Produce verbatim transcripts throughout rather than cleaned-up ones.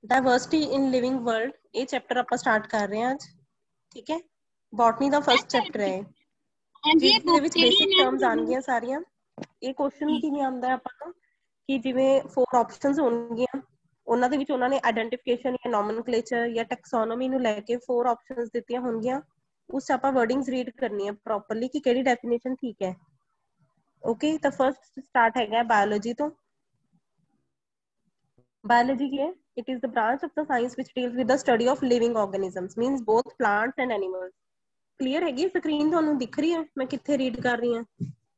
Diversity in living world, ਇਹ chapter ਆਪਾਂ start ਕਰ ਰਹੇ ਹਾਂ ਅੱਜ। ਠੀਕ ਹੈ, ਬੋਟਨੀ ਦਾ ਫਸਟ ਚੈਪਟਰ ਹੈ ਜਿਹਦੇ ਵਿੱਚ ਬੇਸਿਕ ਟਰਮਸ ਆਉਣਗੀਆਂ ਸਾਰੀਆਂ। ਇਹ ਕੁਐਸਚਨ ਕਿਵੇਂ ਆਉਂਦਾ ਆਪਾਂ ਨੂੰ ਕਿ ਜਿਵੇਂ ਫੋਰ ਆਪਸ਼ਨਸ ਹੋਣਗੀਆਂ, ਉਹਨਾਂ ਦੇ ਵਿੱਚ ਉਹਨਾਂ ਨੇ ਆਇਡੈਂਟੀਫਿਕੇਸ਼ਨ ਜਾਂ ਨੋਮਨਕਲੇਚਰ ਜਾਂ ਟੈਕਸੋਨੋਮੀ ਨੂੰ ਲੈ ਕੇ ਫੋਰ ਆਪਸ਼ਨਸ ਦਿੱਤੀਆਂ ਹੋਣਗੀਆਂ। ਉਸ 'ਚ ਆਪਾਂ ਵਰਡਿੰਗਸ ਰੀਡ ਕਰਨੀ ਹੈ ਪ੍ਰੋਪਰਲੀ ਕਿ ਕਿਹੜੀ ਡੈਫੀਨੇਸ਼ਨ ਠੀਕ ਹੈ। ਓਕੇ, ਤਾਂ ਫਸਟ ਸਟਾਰਟ ਹੈਗਾ ਬਾਇਓਲੋਜੀ ਤੋਂ। Biology ਕੀ ਹੈ? It is the branch of the science which deals with the study of living organisms, means both plants and animals. Clear ਹੈਗੀ ਸਕਰੀਨ ਤੁਹਾਨੂੰ ਦਿਖ ਰਹੀ ਹੈ ਮੈਂ ਕਿੱਥੇ ਰੀਡ ਕਰ ਰਹੀ ਹਾਂ?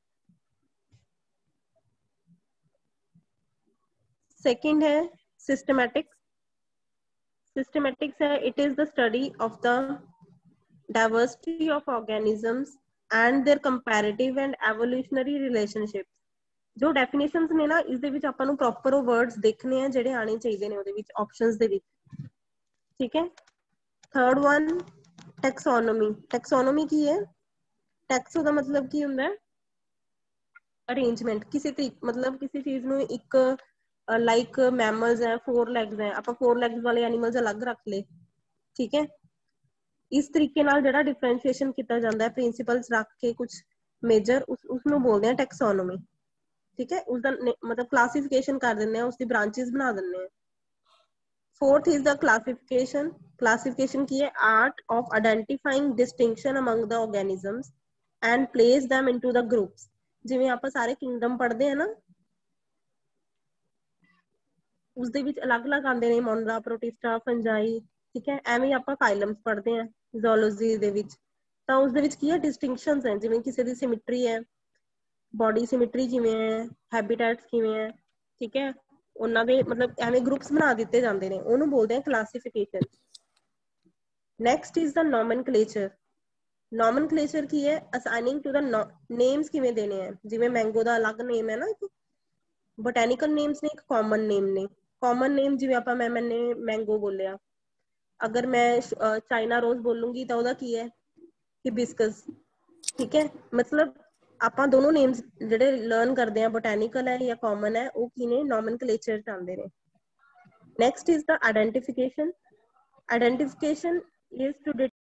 Second ਹੈ systematics. Systematics है, it is the study of the diversity of organisms and their comparative and evolutionary relationships. ਜੋ ਡੈਫੀਨੇਸ਼ਨਸ ਨੇ ਨਾ, ਇਸ ਦੇ ਵਿੱਚ ਆਪਾਂ ਨੂੰ ਪ੍ਰੋਪਰ ਉਹ ਵਰਡਸ ਦੇਖਣੇ ਆ ਜਿਹੜੇ ਆਣੇ ਚਾਹੀਦੇ ਨੇ ਉਹਦੇ ਵਿੱਚ ਆਪਸ਼ਨਸ ਦੇ ਵਿੱਚ। ਠੀਕ ਹੈ, ਥਰਡ ਵਨ ਟੈਕਸੋਨੋਮੀ। ਟੈਕਸੋਨੋਮੀ ਕੀ ਹੈ? ਟੈਕਸੋ ਦਾ ਮਤਲਬ ਕੀ ਹੁੰਦਾ ਹੈ? ਅਰੇਂਜਮੈਂਟ। ਕਿਸੇ ਤਰੀਕੇ ਮਤਲਬ ਕਿਸੇ ਚੀਜ਼ ਨੂੰ ਇੱਕ ਲਾਈਕ ਮੈਮਲਸ ਹੈ, ਫੋਰ ਲੈਗਸ ਹੈ, ਆਪਾਂ ਫੋਰ ਲੈਗਸ ਵਾਲੇ ਐਨੀਮਲਸ ਅਲੱਗ ਰੱਖ ਲਏ। ਠੀਕ ਹੈ, ਇਸ ਤਰੀਕੇ ਨਾਲ ਜਿਹੜਾ ਡਿਫਰੈਂਸ਼ੀਏਸ਼ਨ ਕੀਤਾ ਜਾਂਦਾ ਹੈ ਪ੍ਰਿੰਸੀਪਲਸ ਰੱਖ ਕੇ ਕੁਝ ਮੇਜਰ, ਉਸ ਉਸਨੂੰ ਬੋਲਦੇ ਆ ਟੈਕਸੋਨੋਮੀ। ਠੀਕ ਹੈ, ਉਸਦਾ ਮਤਲਬ ਕਲਾਸੀਫਿਕੇਸ਼ਨ ਕਰ ਦਿੰਦੇ ਆ, ਉਸਦੀ ਬ੍ਰਾਂਚੇਸ ਬਣਾ ਦਿੰਦੇ ਆ। Fourth is the classification. Classification ਕੀ ਹੈ? Art of identifying distinction among the organisms and place them into the groups. ਜਿਵੇਂ ਆਪਾਂ ਸਾਰੇ kingdom ਪੜ੍ਹਦੇ ਆ ਨਾ, ਉਸਦੇ ਵਿੱਚ ਅਲੱਗ-ਅਲੱਗ ਆਉਂਦੇ ਨੇ, ਮੋਨਰਾ, ਪ੍ਰੋਟਿਸਟਾ, ਫੰਜਾਈ। ਠੀਕ ਹੈ, ਐਵੇਂ ਆਪਾਂ ਫਾਈਲਮਸ ਪੜ੍ਹਦੇ ਆ ਜ਼ੂਲੋਜੀ ਦੇ ਵਿੱਚ। ਤਾਂ ਉਸਦੇ ਵਿੱਚ ਕੀ ਹੈ? ਡਿਸਟਿੰਕਸ਼ਨਸ ਹੈ, ਜਿਵੇਂ ਕਿਸੇ ਦੀ ਸਿਮਿਟਰੀ ਹੈ, ਬੋਡੀ ਸਿਮਿਟਰੀ ਕਿਵੇਂ ਹੈ, ਹੈਬਿਟੈਟਸ ਕਿਵੇਂ ਹੈ। ਠੀਕ ਹੈ, ਉਹਨਾਂ ਦੇ ਮਤਲਬ ਐਵੇਂ ਗਰੁੱਪਸ ਬਣਾ ਦਿੱਤੇ ਜਾਂਦੇ ਨੇ, ਉਹਨੂੰ ਬੋਲਦੇ ਆ classification. Next is the nomenclature. Nomenclature ਕੀ ਹੈ? ਅਸਾਈਨਿੰਗ ਟੂ ਦਾ ਨੇਮਸ ਕਿਵੇਂ ਦੇਣੇ ਆ। ਜਿਵੇਂ ਮੈਂਗੋ ਦਾ ਅਲੱਗ ਨੇਮ ਹੈ ਨਾ, ਇੱਕ ਬੋਟੈਨੀਕਲ ਨੇਮਸ ਨੇ, ਇੱਕ ਕਾਮਨ ਨੇਮ ਨੇ। ਕਾਮਨ ਨੇਮ ਜਿਵੇਂ ਆਪਾਂ ਮੈਂ ਮੈਨੇ ਮੈਂਗੋ ਬੋਲਿਆ, ਅਗਰ ਮੈਂ ਚਾਈਨਾ ਰੋਜ਼ ਬੋਲੂੰਗੀ ਤਾਂ ਉਹਦਾ ਕੀ ਹੈ? ਹਿਬਿਸਕਸ। ਠੀਕ ਹੈ, ਮਤਲਬ ਆਪਾਂ ਦੋਨੋਂ ਨੇਮਸ ਜਿਹੜੇ ਲਰਨ ਕਰਦੇ ਆ, ਬੋਟੈਨੀਕਲ ਹੈ ਜਾਂ ਕਾਮਨ ਹੈ, ਉਹ ਕੀ ਨੇ? ਨੋਮਨਕਲੇਚਰ ਚ ਆਉਂਦੇ ਨੇ। Next is the identification. Identification is to